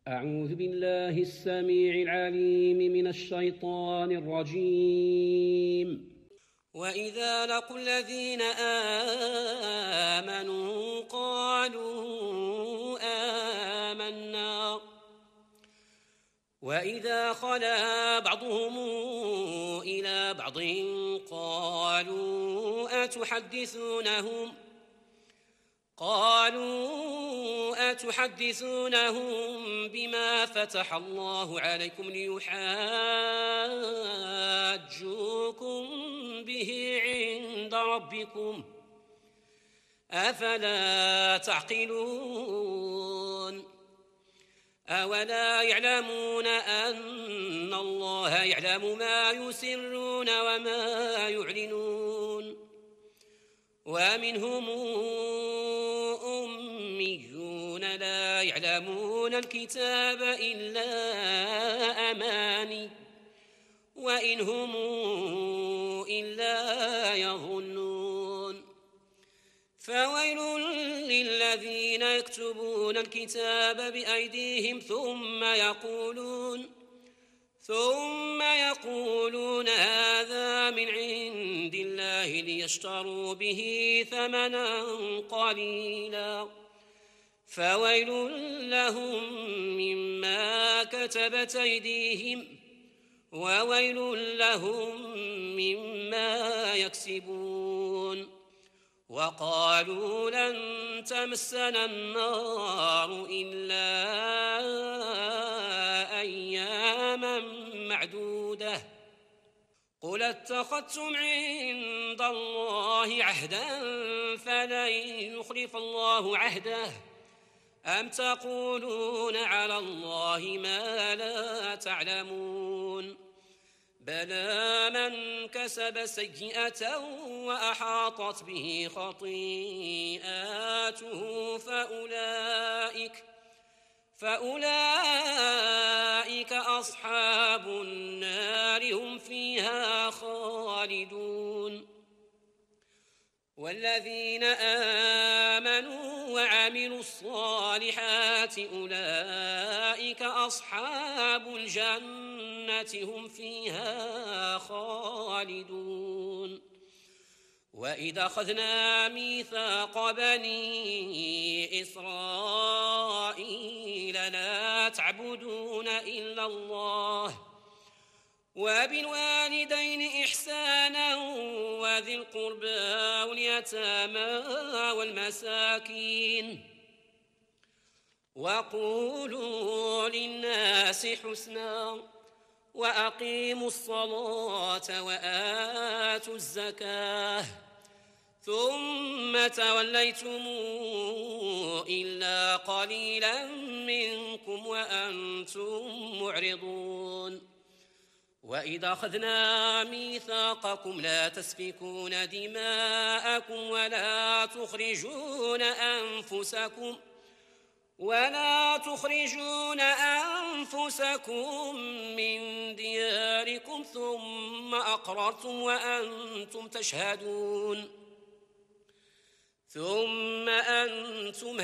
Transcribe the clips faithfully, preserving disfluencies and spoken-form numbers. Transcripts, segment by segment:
أعوذ بالله السميع العليم من الشيطان الرجيم. وإذا لقوا الذين آمنوا قالوا آمنا وإذا خلا بعضهم إلى بعض قالوا أتحدثونهم قالوا أتحدثونهم بما فتح الله عليكم ليحاجوكم به عند ربكم أفلا تعقلون أولا يعلمون أن الله يعلم ما يسرون وما يعلنون ومنهم أميون لا يعلمون الكتاب إلا أماني وإن هم إلا يظنون فويل للذين يكتبون الكتاب بأيديهم ثم يقولون ثم يقولون هذا من عند الله ليشتروا به ثمنا قليلا فويل لهم مما كتبت أيديهم وويل لهم مما يكسبون وقالوا لن تمسنا النار إلا أياما معدودة قل اتخذتم عند الله عهدا فلن يخلف الله عهده أم تقولون على الله ما لا تعلمون بلى من كسب سيئة وأحاطت به خطيئاته فأولئك فأولئك أصحاب النار هم فيها خالدون والذين آمنوا وعملوا الصالحات أولئك أصحاب الجنة هم فيها خالدون وإذا أخذنا ميثاق بني إسرائيل لا تعبدون إلا الله وبالوالدين إحسانا وذي القربى واليتامى والمساكين وقولوا للناس حسنا وأقيموا الصلاة وآتوا الزكاة ثم توليتم إلا قليلا منكم وأنتم معرضون وإذا أخذنا ميثاقكم لا تسفكون دماءكم ولا تخرجون أنفسكم ولا تخرجون أنفسكم من دياركم ثم أقررتم وأنتم تشهدون ثم أنتم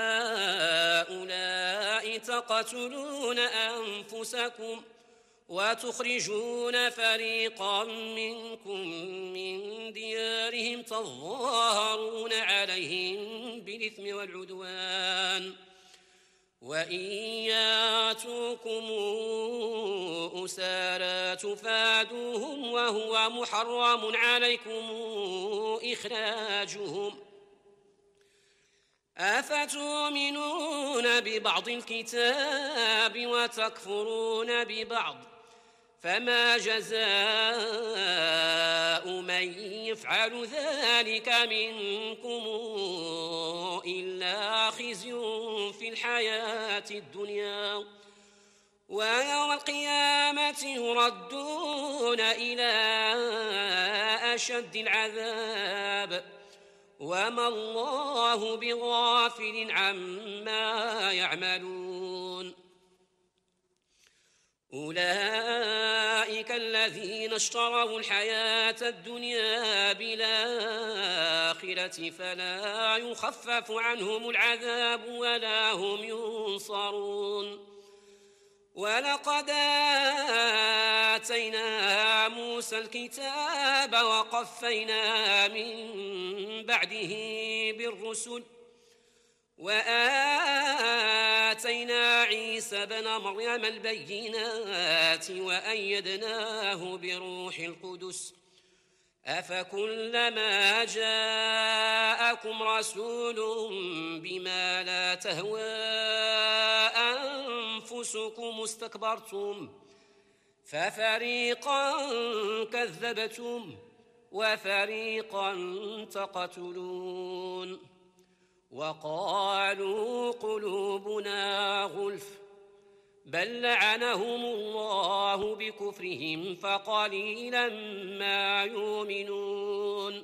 هؤلاء تقتلون أنفسكم وتخرجون فريقا منكم من ديارهم تظاهرون عليهم بالإثم والعدوان وإن ياتوكم أسارى تفادوهم وهو محرم عليكم إخراجهم أفتؤمنون ببعض الكتاب وتكفرون ببعض فما جزاء من يفعل ذلك منكم إلا خزي في الحياة الدنيا ويوم القيامة يردون إلى أشد العذاب وما الله بغافل عما يعملون أولئك الذين اشتروا الحياة الدنيا بالآخرة فلا يخفف عنهم العذاب ولا هم ينصرون ولقد آتينا موسى الكتاب وقفينا من بعده بالرسل وآتينا عيسى بن مريم البينات وأيدناه بروح القدس أفكلما جاءكم رسول بما لا تهوى أنفسكم استكبرتم ففريقا كذبتم وفريقا تقتلون وقالوا قلوبنا غلف بل لعنهم الله بكفرهم فقليلا ما يؤمنون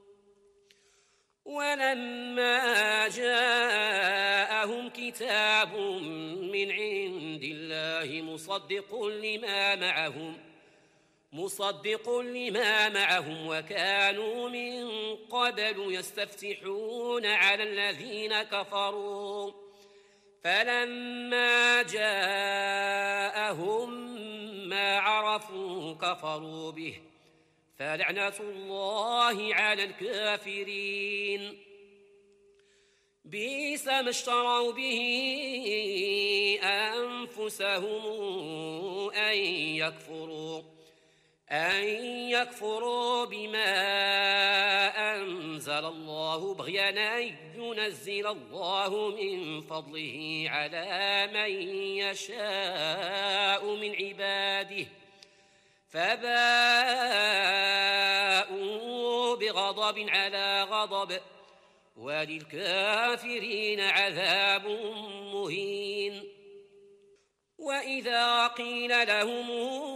ولما جاءهم كتاب من عند الله مصدق لما معهم مصدق لما معهم وكانوا من قبل يستفتحون على الذين كفروا فلما جاءهم ما عرفوا كفروا به فلعنة الله على الكافرين بئس ما اشتروا به أنفسهم أن يكفروا أن يكفروا بما أنزل الله بغيا أن ينزل الله من فضله على من يشاء من عباده فباءوا بغضب على غضب وللكافرين عذاب مهين وإذا قيل لهم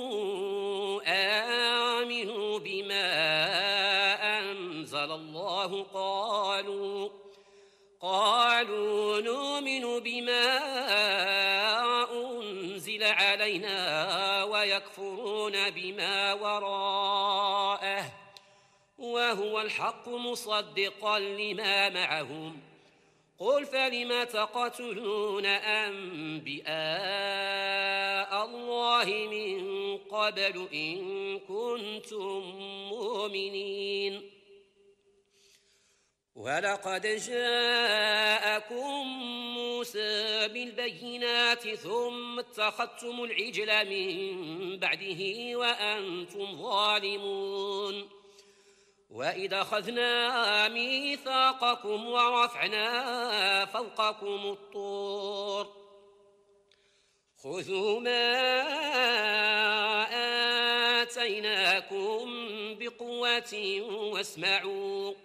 آمنوا بما أنزل الله قالوا قالوا نؤمن بما أنزل علينا ويكفرون بما وراءه وهو الحق مصدقا لما معهم قل فلم تقتلون أنبياء الله من قبل إن كنتم مؤمنين ولقد جاءكم موسى بالبينات ثم اتخذتم العجل من بعده وأنتم ظالمون وإذا أخذنا ميثاقكم ورفعنا فوقكم الطور خذوا ما آتيناكم بقوة واسمعوا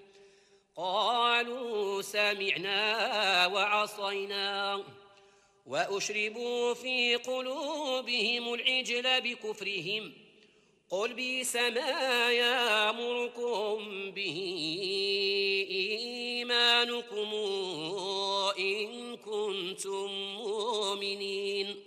قالوا سمعنا وعصينا وأشربوا في قلوبهم العجل بكفرهم قل بئس ما يأمركم به إيمانكم إن كنتم مؤمنين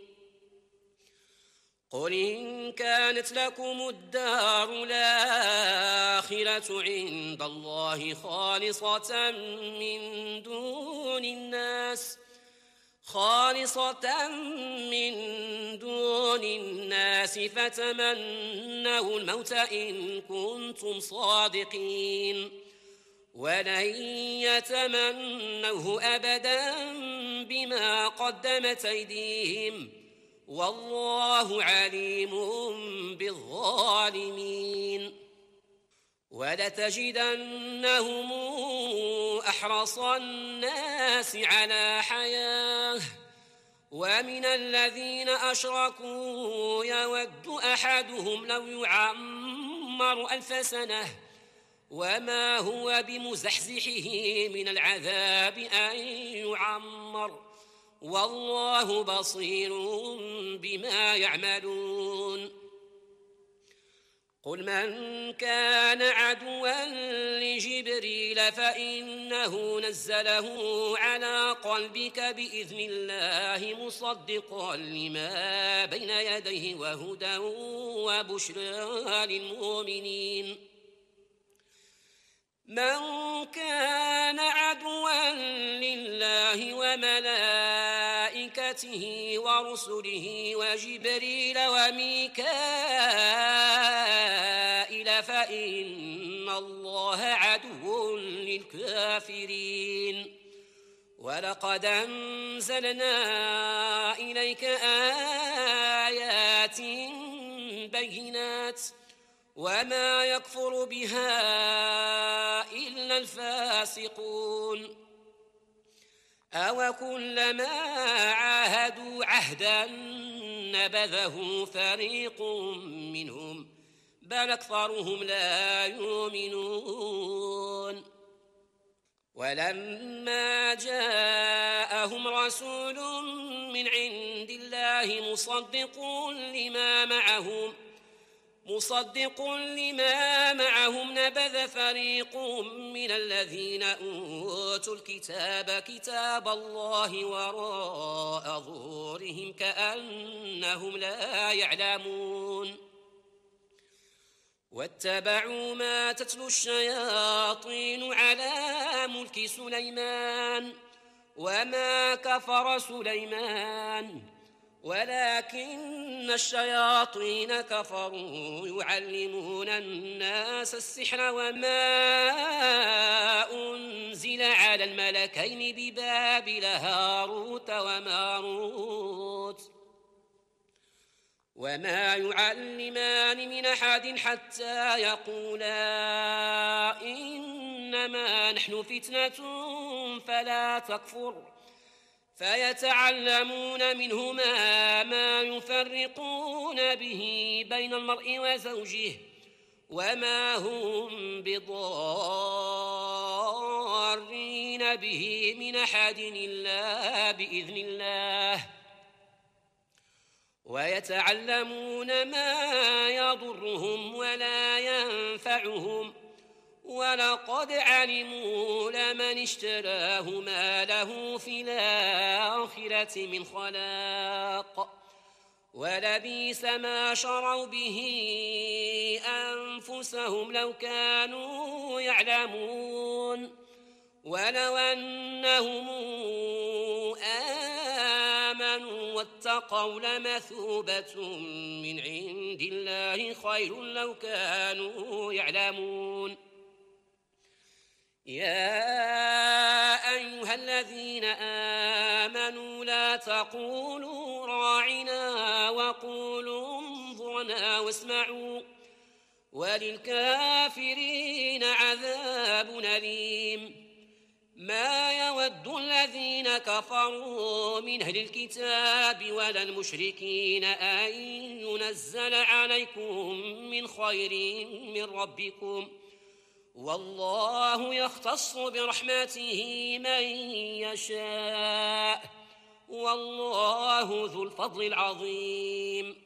قل إن كانت لكم الدار الآخرة عند الله خالصة من دون الناس خالصة من دون الناس فتمنوا الموت إن كنتم صادقين ولن يتمنوه أبدا بما قدمت أيديهم والله عليم بالظالمين ولتجدنهم أحرص الناس على حياة ومن الذين أشركوا يود أحدهم لو يعمر ألف سنة وما هو بمزحزحه من العذاب أن يعمر والله بصير بما يعملون قل من كان عدوا لجبريل فإنه نزله على قلبك بإذن الله مصدقا لما بين يديه وهدى وبشرى للمؤمنين من كان عدوا لله وملائكته ورسله وجبريل وميكائيل فإن الله عدو للكافرين ولقد أنزلنا إليك آيات بينات وما يكفر بها إلا الفاسقون أوكلما عاهدوا عهدا نبذه فريق منهم بل أكثرهم لا يؤمنون ولما جاءهم رسول من عند الله مصدق لما معهم مصدق لما معهم نبذ فريق من الذين أوتوا الكتاب كتاب الله وراء ظهورهم كأنهم لا يعلمون واتبعوا ما تتلو الشياطين على ملك سليمان وما كفر سليمان ولكن الشياطين كفروا يعلمون الناس السحر وما أنزل على الملكين ببابل هاروت وماروت وما يعلمان من أحد حتى يقولا إنما نحن فتنة فلا تكفر فيتعلمون منهما ما يفرقون به بين المرء وزوجه وما هم بضارين به من أحد إلا بإذن الله ويتعلمون ما يضرهم ولا ينفعهم ولقد علموا لمن اشتراه ما له في الآخرة من خلاق ولبئس ما شروا به أنفسهم لو كانوا يعلمون ولو أنهم آمنوا واتقوا لمثوبة من عند الله خير لو كانوا يعلمون يا أيها الذين آمنوا لا تقولوا راعنا وقولوا انظرنا واسمعوا وللكافرين عذاب أليم ما يود الذين كفروا من أهل الكتاب ولا المشركين أن ينزل عليكم من خير من ربكم والله يختص برحمته من يشاء والله ذو الفضل العظيم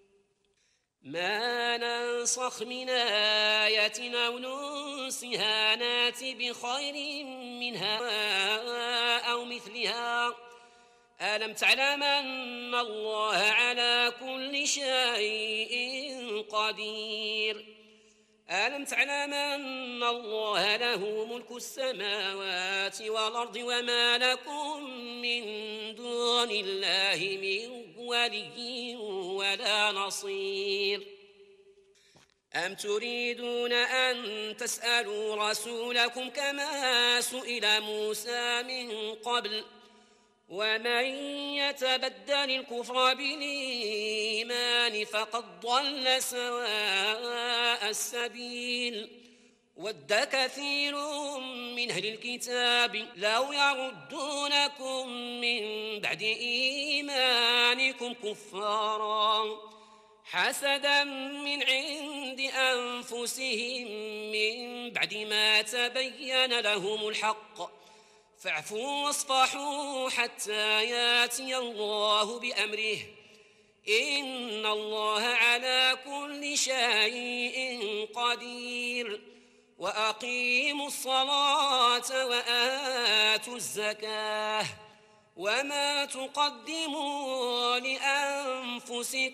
ما ننسخ من آية أو ننسها نات بخير منها أو مثلها ألم تعلم أن الله على كل شيء قدير ألم تعلم أن الله له ملك السماوات والأرض وما لكم من دون الله من ولي ولا نصير أم تريدون أن تسألوا رسولكم كما سئل موسى من قبل ومن يتبدل الكفر بالإيمان فقد ضل سواء السبيل ود كثير من أهل الكتاب لو يردونكم من بعد إيمانكم كفارا حسدا من عند أنفسهم من بعد ما تبين لهم الحق فاعفوا واصفحوا حتى ياتي الله بأمره إن الله على كل شيء قدير وأقيموا الصلاة وآتوا الزكاة وما تقدموا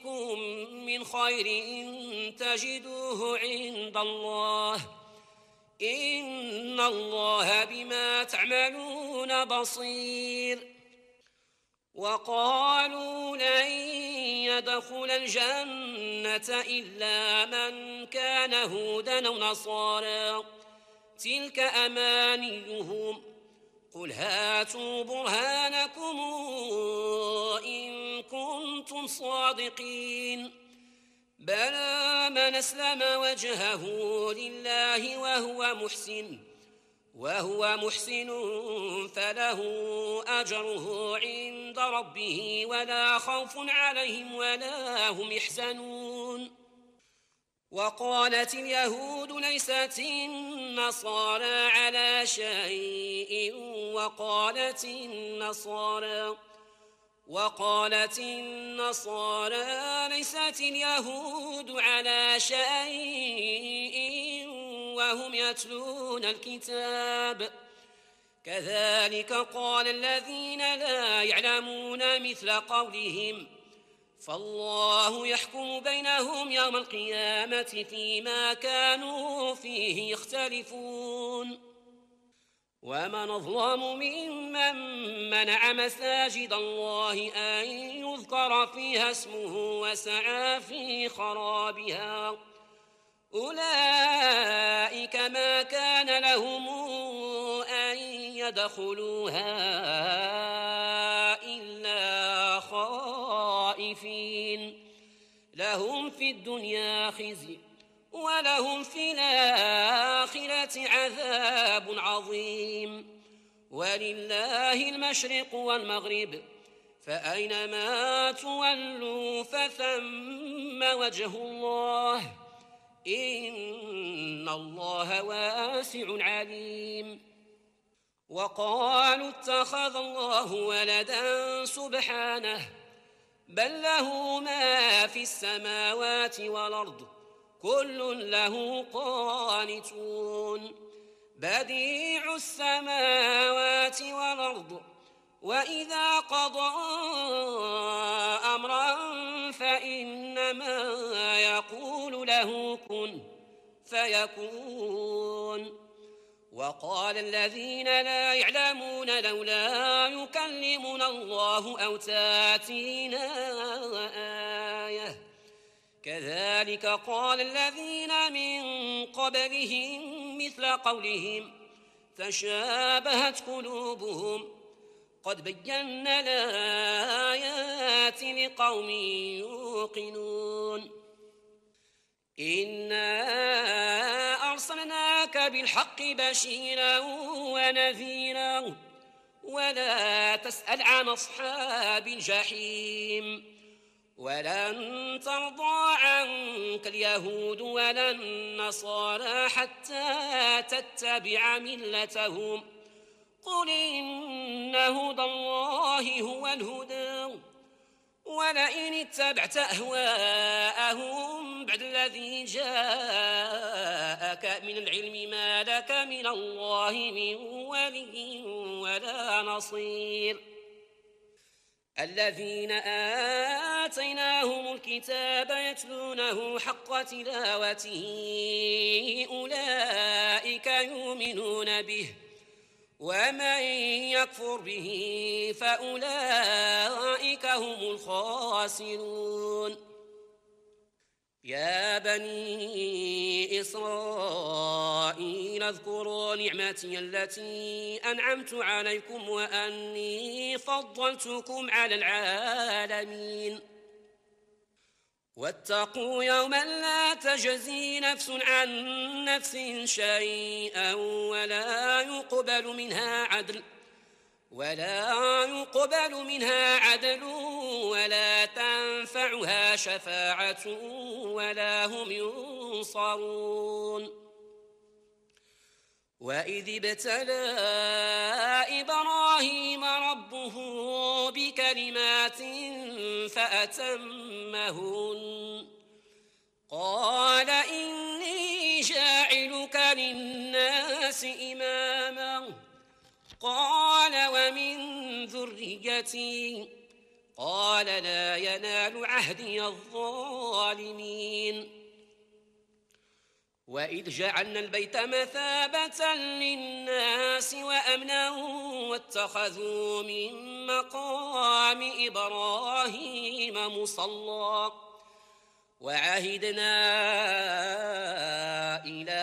لأنفسكم من خير تجدوه عند الله إن الله بما تعملون بصير. وقالوا لن يدخل الجنة إلا من كان هودا أو نصارى تلك أمانيهم قل هاتوا برهانكم إن كنتم صادقين بلى من أسلم وجهه لله وهو محسن وهو محسن فله أجره عند ربه ولا خوف عليهم ولا هم يحزنون. وقالت اليهود ليست النصارى على شيء وقالت النصارى وقالت النصارى ليست اليهود على شيء وهم يتلون الكتاب كذلك قال الذين لا يعلمون مثل قولهم فالله يحكم بينهم يوم القيامة فيما كانوا فيه يختلفون. ومن أظلم ممن منع مساجد الله أن يذكر فيها اسمه وسعى في خرابها أولئك ما كان لهم أن يدخلوها إلا خائفين لهم في الدنيا خزي ولهم في الآخرة عذاب عظيم. ولله المشرق والمغرب فأينما تولوا فثم وجه الله إن الله واسع عليم. وقالوا اتخذ الله ولدا سبحانه بل له ما في السماوات والأرض كل له قانتون بديع السماوات والأرض وإذا قضى أمرا فإنما يقول له كن فيكون. وقال الذين لا يعلمون لولا يكلمنا الله أو تاتينا آية كذلك قال الذين من قبلهم مثل قولهم تشابهت قلوبهم قد بينا الآيات لقوم يوقنون. إنا أرسلناك بالحق بشيرا ونذيرا ولا تسأل عن أصحاب الجحيم ولن ترضى عنك اليهود ولا النصارى حتى تتبع ملتهم قل إن هدى الله هو الهدى ولئن اتبعت أهواءهم بعد الذي جاءك من العلم ما لك من الله من ولي ولا نصير. الذين آتيناهم الكتاب يتلونه حق تلاوته أولئك يؤمنون به ومن يكفر به فأولئك هم الخاسرون. يا بني إسرائيل اذكروا نعمتي التي أنعمت عليكم وأني فضلتكم على العالمين واتقوا يوما لا تجزي نفس عن نفس شيئا ولا يقبل منها عدل ولا يقبل منها عدل ولا تنفعها شفاعة ولا هم ينصرون. وإذ ابتلى إبراهيم ربه بكلمات فأتمهن قال إني جاعلك للناس إماما قال ومن ذريتي قال لا ينال عهدي الظالمين. وإذ جعلنا البيت مثابة للناس وأمنا واتخذوا من مقام إبراهيم مصلى وعهدنا إلى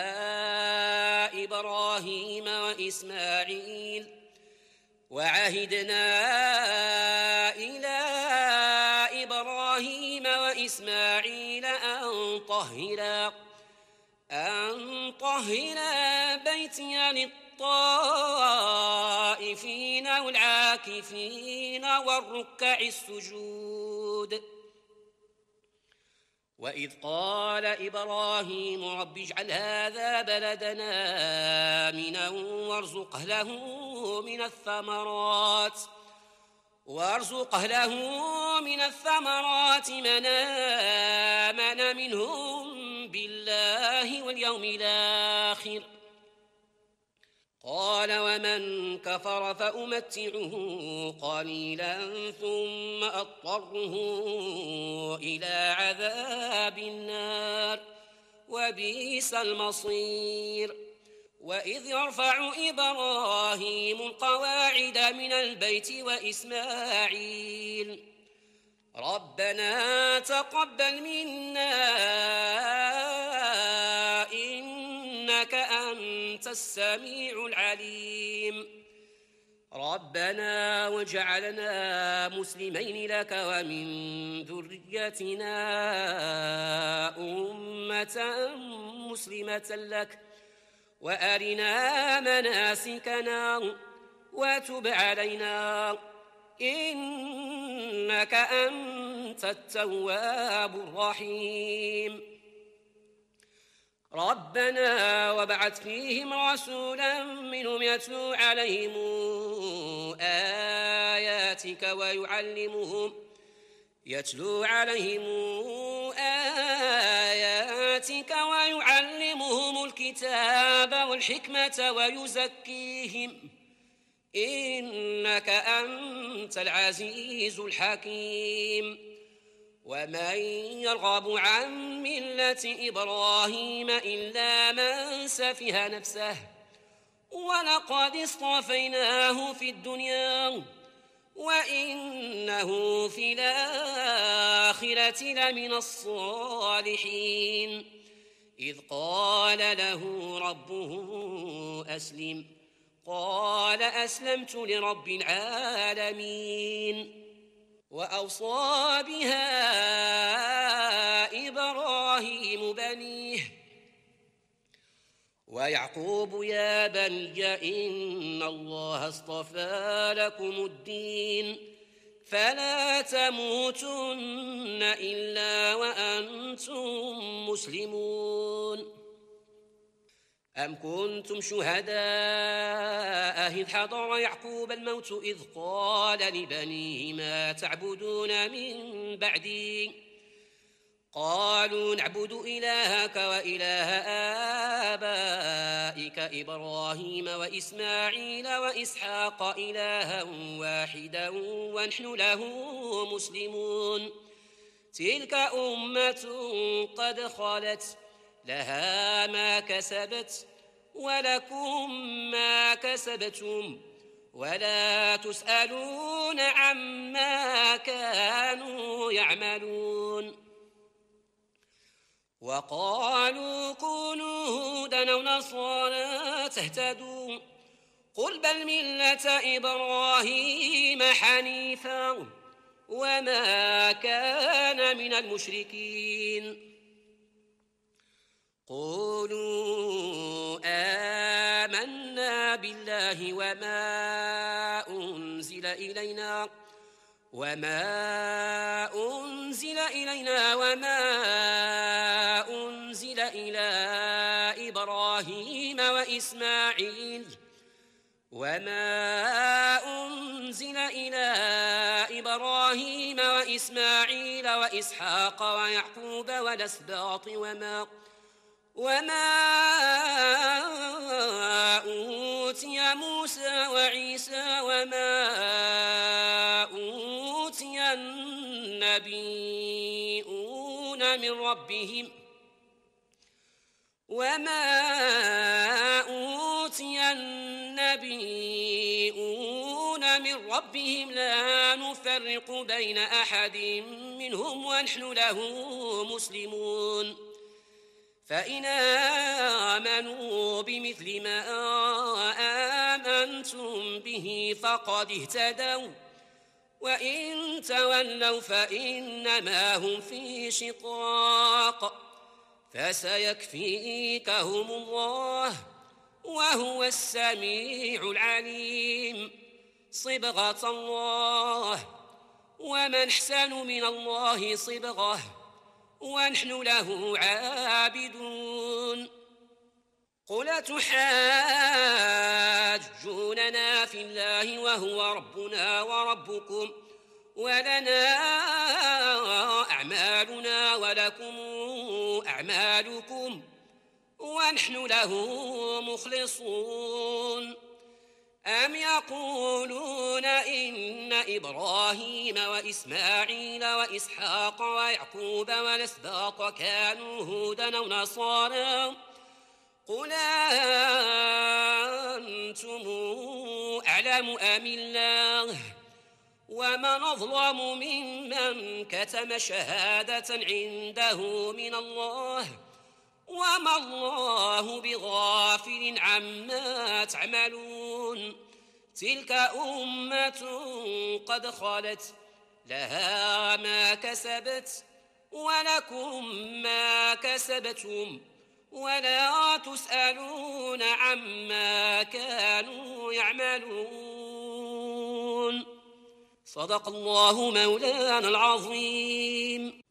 إبراهيم وإسماعيل وعهدنا إلى إبراهيم وإسماعيل أن طهرا أن طهرا بيتي للطائفين والعاكفين والركع السجود. وإذ قال إبراهيم رب اجعل هذا بلدنا آمنا وارزق أهله من الثمرات وارزق أهله من الثمرات من آمن منهم بالله واليوم الآخر قال ومن كفر فأمتعه قليلا ثم أضطره إلى عذاب النار وبئس المصير. وإذ يرفع إبراهيم القواعد من البيت وإسماعيل ربنا تقبل منا إنك أنت السميع العليم ربنا وجعلنا مسلمين لك ومن ذريتنا أمة مسلمة لك وأرنا مناسكنا وتب علينا إنك أنت التواب الرحيم. ربنا وابعث فيهم رسولا منهم يتلو عليهم آياتك ويعلمهم يتلو عليهم آياتك ويعلمهم الكتاب والحكمة ويزكيهم إنك أنت العزيز الحكيم. ومن يرغب عن ملة إبراهيم إلا من سفه نفسه ولقد اصطفيناه في الدنيا وإنه في الآخرة لمن الصالحين إذ قال له ربه أسلم قال أسلمت لرب العالمين. وأوصى بها إبراهيم بنيه ويعقوب يا بني إن الله اصطفى لكم الدين فلا تموتن إلا وأنتم مسلمون. أم كنتم شهداء إذ حضر يعقوب الموت إذ قال لبنيه ما تعبدون من بعدي قالوا نعبد إلهك وإله آبائك إبراهيم وإسماعيل وإسحاق إلها واحدا ونحن له مسلمون تلك أمة قد خلت لها ما كسبت ولكم ما كسبتم ولا تسألون عما كانوا يعملون. وقالوا كونوا هودا أو نصارى تهتدوا قل بل ملة إبراهيم حنيفا وما كان من المشركين. قولوا آمنا بالله وما أنزل إلينا وما أنزل إلينا وما أنزل إلى إبراهيم وإسماعيل وما أنزل إلى إبراهيم وإسماعيل وإسحاق ويعقوب والأسباط وما وما أوتي موسى وعيسى وما أوتي النبيون من ربهم وما أوتي النبيون من ربهم لا نفرق بين أحد منهم ونحن له مسلمون فإن آمنوا بمثل ما آمنتم به فقد اهتدوا وإن تولوا فإنما هم في شقاق فسيكفيكهم الله وهو السميع العليم صبغة الله ومن أحسن من الله صبغة ونحن له عابدون قل تحاجوننا في الله وهو ربنا وربكم ولنا أعمالنا ولكم أعمالكم ونحن له مخلصون أم يقولون إن إبراهيم وإسماعيل وإسحاق ويعقوب والأسباط كانوا هودا أو نصارى قل أنتم أعلم أم الله ومن أظلم ممن كتم شهادة عنده من الله وما الله بغافل عما تعملون تلك أمة قد خلت لها ما كسبت ولكم ما كسبتم ولا تسألون عما كانوا يعملون صدق الله مولانا العظيم.